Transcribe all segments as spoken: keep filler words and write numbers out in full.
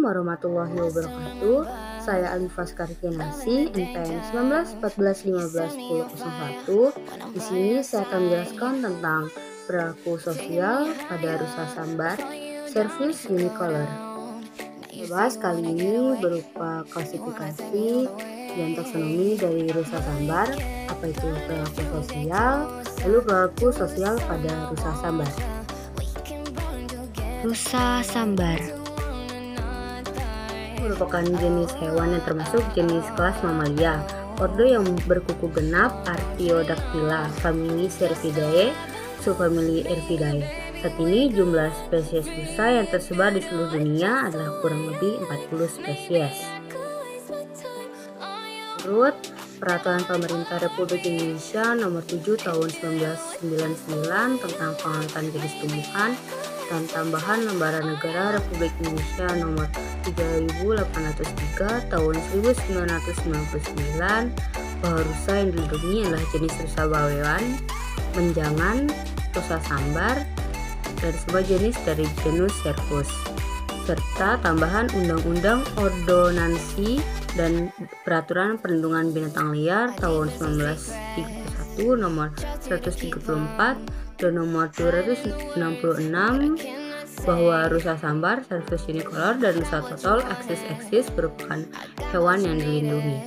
warahmatullahi wabarakatuh. Saya Alifas Karkinasi, N P M sembilan belas empat belas lima belas sepuluh nol satu. Di sini saya akan menjelaskan tentang perilaku sosial pada rusa sambar, servis unicolor. Bahas kali ini berupa klasifikasi dan taksonomi dari rusa sambar, apa itu perilaku sosial, lalu perilaku sosial pada rusa sambar. Rusa sambar merupakan jenis hewan yang termasuk jenis kelas mamalia, ordo yang berkuku genap, Artiodactyla, famili Cervidae, subfamili Ervidae. Saat ini jumlah spesies rusa yang tersebar di seluruh dunia adalah kurang lebih empat puluh spesies. Menurut Peraturan Pemerintah Republik Indonesia Nomor tujuh Tahun seribu sembilan ratus sembilan puluh sembilan tentang pengamatan jenis tumbuhan dan tambahan lembaran negara Republik Indonesia Nomor tiga ribu delapan ratus tiga Tahun seribu sembilan ratus sembilan puluh sembilan, bahwa rusa yang dilindungi adalah jenis rusa bawean, menjangan, rusa sambar, dan sebuah jenis dari genus Cervus, serta tambahan Undang-Undang Ordonansi dan Peraturan Perlindungan Binatang Liar Tahun seribu sembilan ratus tiga puluh satu Nomor seratus tiga puluh empat dan Nomor dua ratus enam puluh enam, bahwa rusa sambar, servis unicolor, dan rusa total eksis-eksis merupakan hewan yang dilindungi.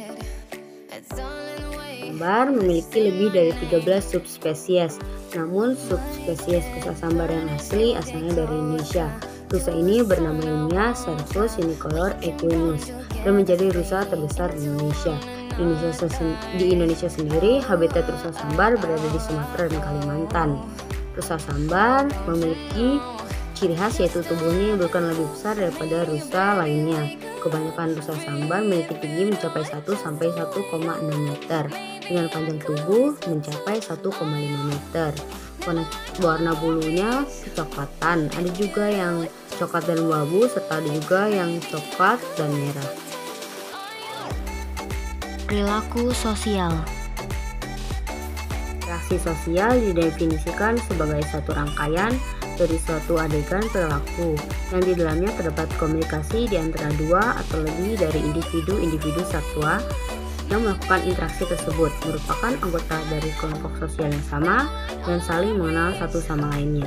Sambar memiliki lebih dari tiga belas subspesies, namun subspesies rusa sambar yang asli asalnya dari Indonesia. Rusa ini bernama ilmiah Cervus unicolor equinus dan menjadi rusa terbesar di Indonesia. Di Indonesia, di Indonesia sendiri, habitat rusa sambar berada di Sumatera dan Kalimantan. Rusa sambar memiliki ciri khas yaitu tubuhnya yang bukan lebih besar daripada rusa lainnya. Kebanyakan rusa sambar memiliki tinggi mencapai satu sampai satu koma enam meter dengan panjang tubuh mencapai satu koma lima meter. Warna, warna bulunya kecoklatan, ada juga yang coklat dan abu serta ada juga yang coklat dan merah. Perilaku sosial. Reaksi sosial didefinisikan sebagai satu rangkaian dari suatu adegan perilaku yang di dalamnya terdapat komunikasi di antara dua atau lebih dari individu-individu satwa yang melakukan interaksi tersebut, merupakan anggota dari kelompok sosial yang sama dan saling mengenal satu sama lainnya.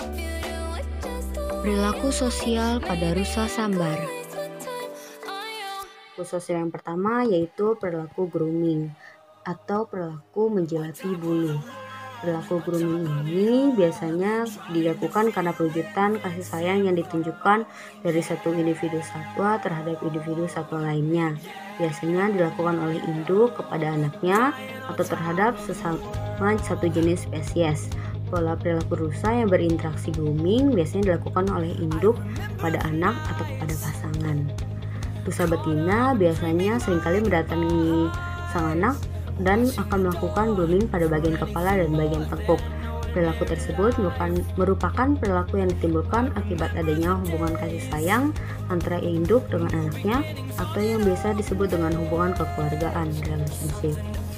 Perilaku sosial pada rusa sambar. Perilaku sosial yang pertama yaitu perilaku grooming atau perilaku menjilati bulu. Perilaku grooming ini biasanya dilakukan karena perwujudan kasih sayang yang ditunjukkan dari satu individu satwa terhadap individu satwa lainnya. Biasanya dilakukan oleh induk kepada anaknya atau terhadap sesama satu jenis spesies. Pola perilaku rusa yang berinteraksi grooming biasanya dilakukan oleh induk pada anak atau kepada pasangan. Rusa betina biasanya seringkali mendatangi sang anak dan akan melakukan grooming pada bagian kepala dan bagian tengkuk. Perilaku tersebut merupakan perilaku yang ditimbulkan akibat adanya hubungan kasih sayang antara induk dengan anaknya atau yang biasa disebut dengan hubungan kekeluargaan relationship.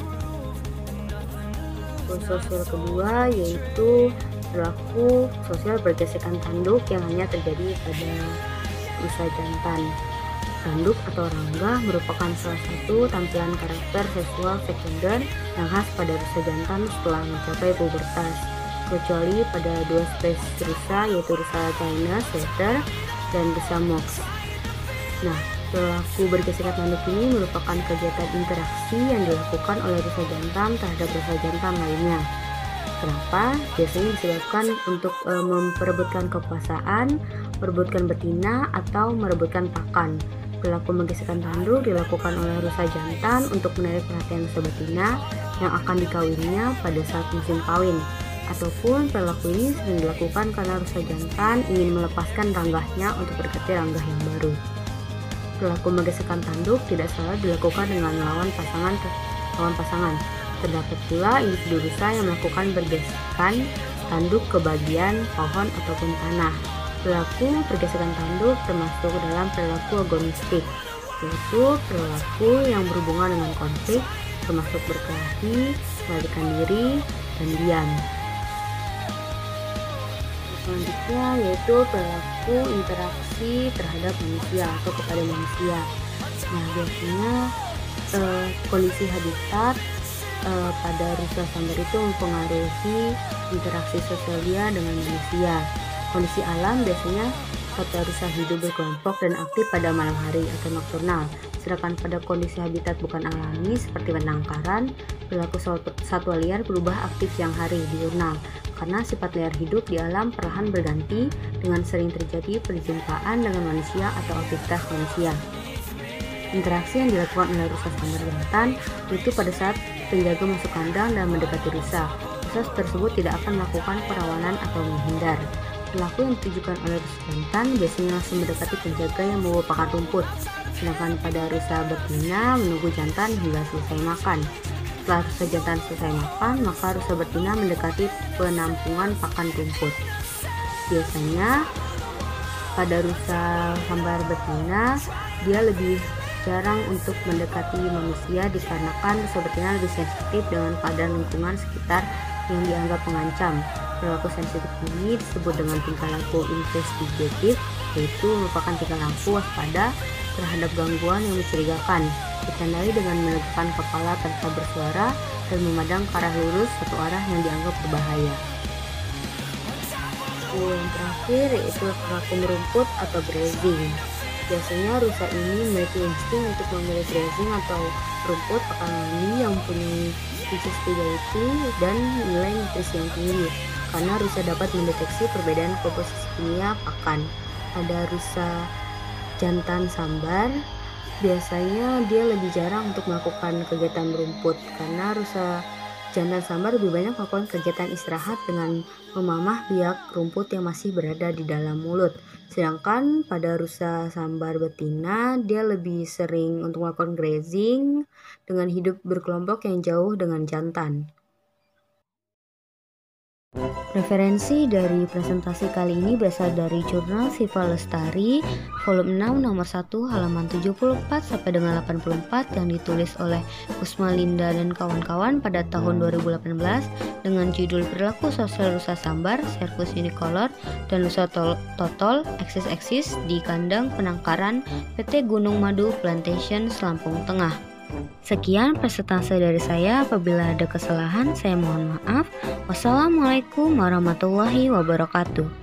Perilaku sosial kedua yaitu perilaku sosial bergesekan tanduk yang hanya terjadi pada rusa jantan. Tanduk atau rangga merupakan salah satu tampilan karakter seksual sekunder yang khas pada rusa jantan setelah mencapai pubertas, kecuali pada dua spesies rusa yaitu rusa China Setter dan rusa Mox. Nah, perilaku bergesekan tanduk ini merupakan kegiatan interaksi yang dilakukan oleh rusa jantan terhadap rusa jantan lainnya. Kenapa? Biasanya disebabkan untuk e, memperebutkan kekuasaan, merebutkan betina, atau merebutkan pakan. Perilaku menggesekkan tanduk dilakukan oleh rusa jantan untuk menarik perhatian rusa betina yang akan dikawinnya pada saat musim kawin. Ataupun perilaku ini sering dilakukan karena rusa jantan ingin melepaskan ranggahnya untuk berganti ranggah yang baru. Perilaku menggesekkan tanduk tidak selalu dilakukan dengan melawan pasangan lawan pasangan. Terdapat pula individu rusa yang melakukan bergesekan tanduk ke bagian pohon ataupun tanah. Perilaku pergesekan tanduk termasuk dalam perilaku agonistik, yaitu perilaku yang berhubungan dengan konflik, termasuk berkelahi, melarikan diri, dan diam. Selanjutnya yaitu perilaku interaksi terhadap manusia atau kepada manusia. Nah, biasanya eh, kondisi habitat eh, pada rusa sambar itu mempengaruhi interaksi sosial dia dengan manusia. Kondisi alam biasanya kota rusa hidup berkelompok dan aktif pada malam hari atau nokturnal. Sedangkan pada kondisi habitat bukan alami seperti penangkaran, perilaku satwa liar berubah aktif siang hari diurnal. Karena sifat liar hidup di alam perlahan berganti dengan sering terjadi perjumpaan dengan manusia atau aktivitas manusia. Interaksi yang dilakukan oleh rusa sambar jantan itu pada saat penjaga masuk kandang dan mendekati rusa. Rusa tersebut tidak akan melakukan perlawanan atau menghindar. Perilaku yang ditujukan oleh rusa jantan biasanya langsung mendekati penjaga yang membawa pakan rumput. Sedangkan pada rusa betina menunggu jantan hingga selesai makan. Setelah rusa jantan selesai makan, maka rusa betina mendekati penampungan pakan rumput. Biasanya pada rusa sambar betina dia lebih jarang untuk mendekati manusia dikarenakan rusa betina lebih sensitif dengan keadaan lingkungan sekitar yang dianggap mengancam. Perilaku sensitif ini disebut dengan tingkah laku investigatif, yaitu merupakan tingkah laku waspada terhadap gangguan yang mencurigakan, ditandai dengan menegakkan kepala tanpa bersuara dan memandang ke arah lurus satu arah yang dianggap berbahaya. Yang terakhir yaitu perilaku merumput atau grazing. Biasanya rusa ini memiliki insting untuk memilih grazing atau rumput alami yang mempunyai digestibility dan nilai nutrisi yang tinggi, karena rusa dapat mendeteksi perbedaan komposisi kimia pakan. Pada rusa jantan sambar, biasanya dia lebih jarang untuk melakukan kegiatan merumput, karena rusa jantan sambar lebih banyak melakukan kegiatan istirahat dengan memamah biak rumput yang masih berada di dalam mulut. Sedangkan pada rusa sambar betina, dia lebih sering untuk melakukan grazing dengan hidup berkelompok yang jauh dengan jantan. Referensi dari presentasi kali ini berasal dari jurnal Siva Lestari, volume enam nomor satu halaman tujuh puluh empat sampai dengan delapan puluh empat yang ditulis oleh Kusma Linda dan kawan-kawan pada tahun dua ribu delapan belas dengan judul Perilaku Sosial Rusa Sambar, Cervus unicolor dan Rusa Totol, eksis-eksis di kandang penangkaran P T Gunung Madu Plantation, Lampung Tengah. Sekian presentasi dari saya. Apabila ada kesalahan, saya mohon maaf. Wassalamualaikum warahmatullahi wabarakatuh.